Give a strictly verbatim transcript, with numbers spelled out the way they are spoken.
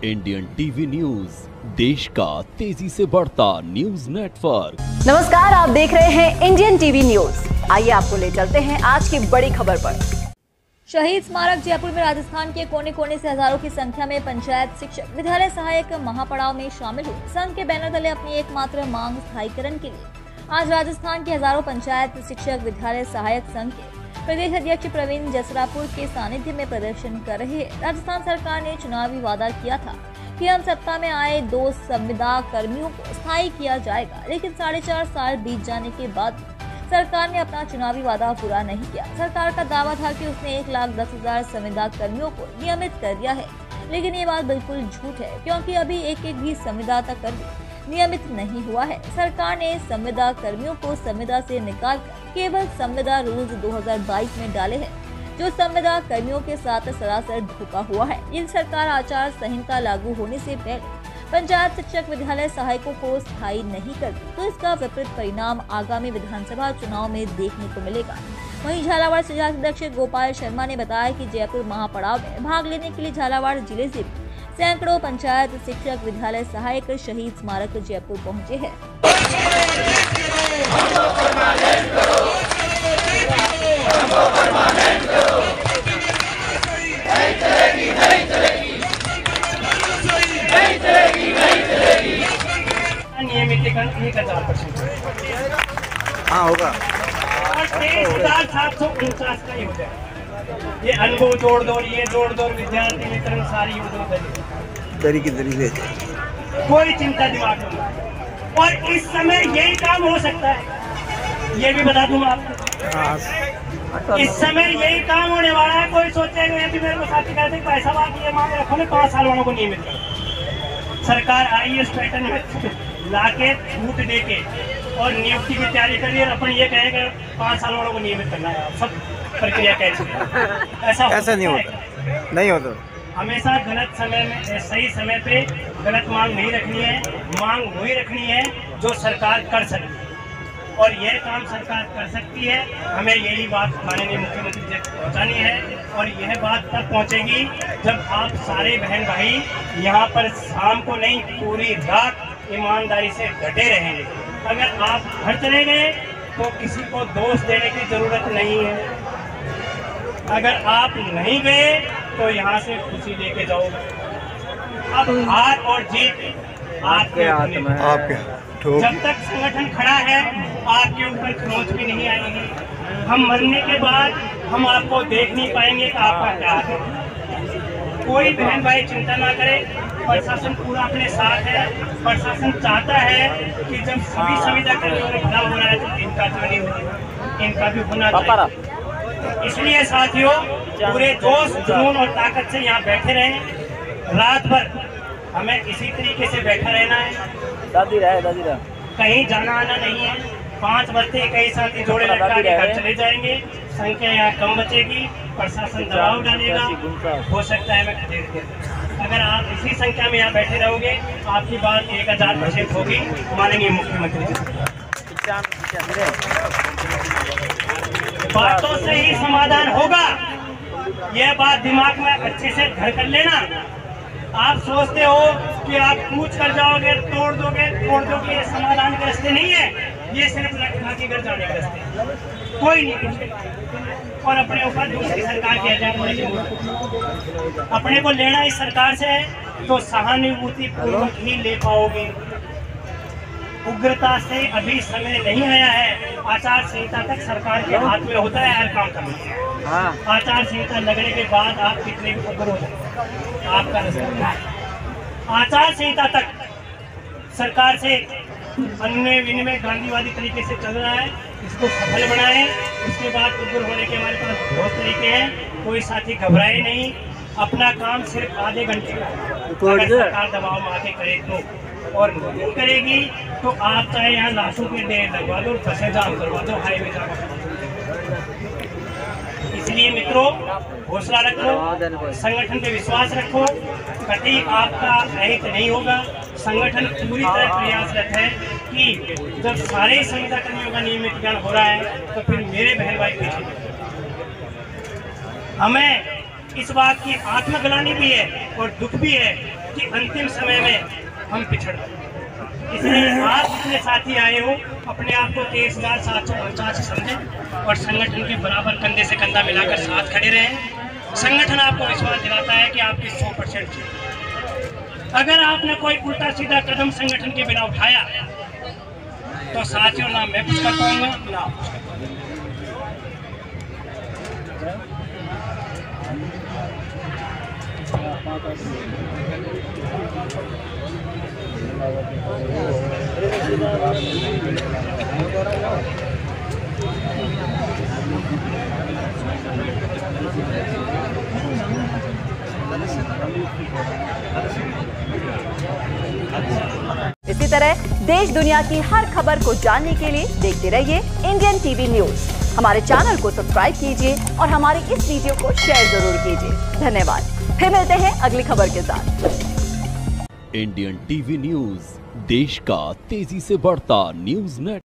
Indian TV news, देश का तेजी से बढ़ता न्यूज नेटवर्क। नमस्कार, आप देख रहे हैं इंडियन टीवी न्यूज। आइए आपको ले चलते हैं आज की बड़ी खबर पर। शहीद स्मारक जयपुर में राजस्थान के कोने कोने से हजारों की संख्या में पंचायत शिक्षक विद्यालय सहायक महापड़ाव में शामिल हुए। संघ के बैनर तले अपनी एकमात्र मांग स्थायीकरण के लिए आज राजस्थान के हजारों पंचायत शिक्षक विद्यालय सहायक संघ के प्रदेश अध्यक्ष प्रवीण जसरापुर के सानिध्य में प्रदर्शन कर रहे हैं। राजस्थान सरकार ने चुनावी वादा किया था कि हम सत्ता में आए दो संविदा कर्मियों को स्थायी किया जाएगा, लेकिन साढ़े चार साल बीत जाने के बाद सरकार ने अपना चुनावी वादा पूरा नहीं किया। सरकार का दावा था कि उसने एक लाख दस हजार संविदा कर्मियों को नियमित कर दिया है, लेकिन ये बात बिल्कुल झूठ है, क्योंकि अभी एक एक भी संविदा कर्मी नियमित नहीं हुआ है। सरकार ने संविदा कर्मियों को संविदा से निकालकर केवल संविदा रूल्स दो हज़ार बाईस में डाले हैं, जो संविदा कर्मियों के साथ सरासर धोखा हुआ है। यदि सरकार आचार संहिता लागू होने से पहले पंचायत शिक्षक विद्यालय सहायकों को स्थायी नहीं करती, तो इसका विपरीत परिणाम आगामी विधानसभा चुनाव में देखने को मिलेगा। वहीं झालावाड़ से अध्यक्ष गोपाल शर्मा ने बताया कि जयपुर महापड़ाव में भाग लेने के लिए झालावाड़ जिले से सैकड़ों पंचायत शिक्षक विद्यालय सहायक शहीद स्मारक जयपुर पहुंचे हैं। नियमितीकरण एक हजार परसेंट हाँ होगा और तेईस हजार सात सौ उनचास का ही हो जाए। ये अनुभव जोड़ दो, ये जोड़ दो, विद्यार्थी वितरण सारी दरी की दरी से कोई चिंता दिमाग में। और इस समय यही काम हो सकता है, ये भी बता दूं आपको। इस समय यही काम होने वाला है। कोई सोचेगा कि मेरे को साथी कहते पैसा बाकी मांग रखो ना, पाँच साल वालों को नियमित करो। सरकार आई इस पैटर्न में लाके छूट दे के और नियुक्ति की तैयारी करिए। अपन ये कहेंगे पाँच साल वालों को नियमित करना है, सब प्रक्रिया कैसे ऐसा ऐसा नहीं होता, नहीं होता। हमेशा गलत समय में सही समय पे गलत मांग नहीं रखनी है। मांग वही रखनी है जो सरकार कर सकती है, और यह काम सरकार कर सकती है। हमें यही बात माननीय मुख्यमंत्री जी तक पहुँचानी है, और यह बात तब पहुँचेगी जब आप सारे बहन भाई यहाँ पर शाम को नहीं, पूरी रात ईमानदारी से डटे रहेंगे। अगर आप घर चले गए तो किसी को दोष देने की जरूरत नहीं है। अगर आप नहीं गए तो यहाँ से खुशी लेके जाओगे। अब हार और जीत आपके हाथ में है। आपके जब तक संगठन खड़ा है आपके ऊपर खरोंच भी नहीं आएगी। हम मरने के बाद हम आपको देख नहीं पाएंगे कि आपका क्या है। कोई बहन भाई चिंता ना करे, प्रशासन पूरा अपने साथ है। प्रशासन चाहता है कि जब सभी संविदा कर्मियों में भला हो रहा है तो इनका तो नहीं होगा, इनका भी होना चाहिए। इसलिए साथियों, पूरे जोश जुनून और ताकत से यहाँ बैठे रहें। रात भर हमें इसी तरीके से बैठा रहना है। दादी रहे दादी रहे कहीं जाना आना नहीं है। पाँच बजते कई साथी जोड़े लटका के घर चले जाएंगे। संख्या यहाँ कम बचेगी, प्रशासन दबाव डालेगा, हो सकता है मैं खदेड़ के। अगर आप इसी संख्या में यहाँ बैठे रहोगे आपकी बात एक हजार परसेंट होगी माननीय मुख्यमंत्री जी। बातों से ही समाधान होगा, यह बात दिमाग में अच्छे से घर कर लेना। आप सोचते हो कि आप पूछ कर जाओगे, तोड़ दोगे, तोड़ दोगे, ये समाधान के रास्ते नहीं है। ये सिर्फ लटका के घर जाने के रास्ते, कोई नहीं पूछेगा। और अपने ऊपर दूसरी सरकार के एजेंट अपने को लेना इस सरकार से है तो सहानुभूति पूर्वक ही ले पाओगे। उग्रता से अभी समय नहीं आया है। आचार संहिता तक सरकार के हाथ में होता है हर काम करना। आचार संहिता लगने के बाद आप कितने भी उग्र हो जाए, आपका रास्ता। आचार संहिता तक सरकार से अन्य विनिमय गांधीवादी तरीके से चल रहा है, इसको सफल बनाए। उसके बाद उग्र होने के हमारे पास बहुत तरीके हैं। कोई साथी घबराए नहीं, अपना काम सिर्फ आधे घंटे का। अगर सरकार दबाव में आके करे तो, और नहीं करेगी तो आप चाहे यहाँ लाशों के ढेर लगवा दो, बसें जाम करवा दो, हाईवे जाम करवा दो। इसलिए मित्रों, हौसला रखो, संगठन पे विश्वास रखो। कभी आपका अहित नहीं होगा। संगठन पूरी तरह प्रयासरत है कि जब सारे संविदा कर्मियों का नियमितीकरण हो रहा है तो फिर मेरे बहन भाई पीछे। हमें इस बात की आत्मग्लानि भी है और दुख भी है कि अंतिम समय में हम पिछड़ गए। इसलिए आप जितने साथी आए हो अपने आप को तेईस हजार सात सौ पचास समझें और संगठन के बराबर कंधे से कंधा मिलाकर साथ खड़े रहें। संगठन आपको विश्वास दिलाता है कि आपकी सौ परसेंट जीत। अगर आपने कोई उल्टा सीधा कदम संगठन के बिना उठाया तो साथियों ना मैं कुछ कर पाऊंगा ना आप कुछ कर इसी तरह देश दुनिया की हर खबर को जानने के लिए देखते रहिए इंडियन टीवी न्यूज। हमारे चैनल को सब्सक्राइब कीजिए और हमारी इस वीडियो को शेयर जरूर कीजिए। धन्यवाद। फिर मिलते हैं अगली खबर के साथ। इंडियन टीवी न्यूज, देश का तेजी से बढ़ता न्यूज नेट।